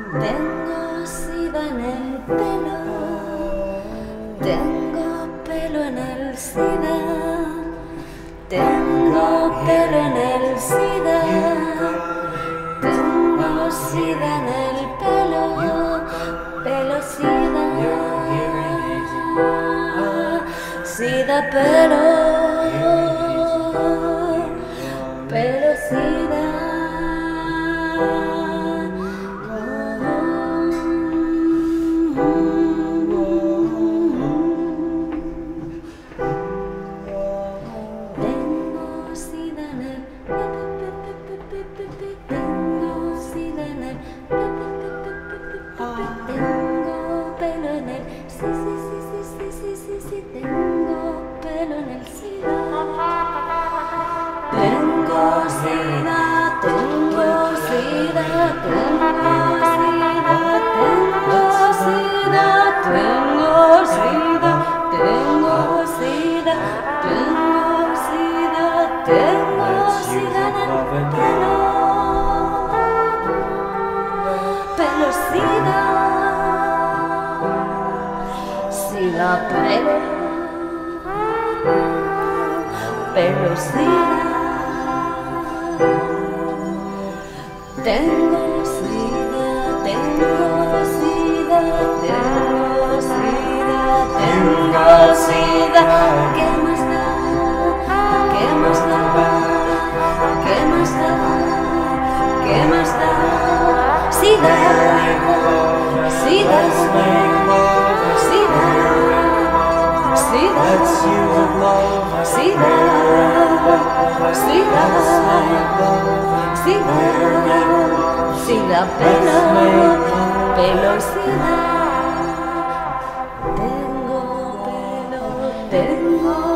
Tengo sida en el pelo, tengo pelo en el sida, tengo pelo en el sida, tengo sida en el pelo, pelo sida, sida pelo, pelo sida. Tengo pelo en el sí, tengo pelo en el sida. Tengo sida, tengo sida, tengo sida, tengo sida, tengo sida, tengo sida, tengo sida, tengo sida en el pelo. Pelo sida, sida pelo, pelo sida. Tengo sida, tengo sida, tengo sida, tengo sida. ¿Qué más da? ¿Qué más da? ¿Qué más da? ¿Qué más da? Sida, sida, sida, sida, sida, sida, sida, sida, pelo, pelo, sida. Tengo pelo, tengo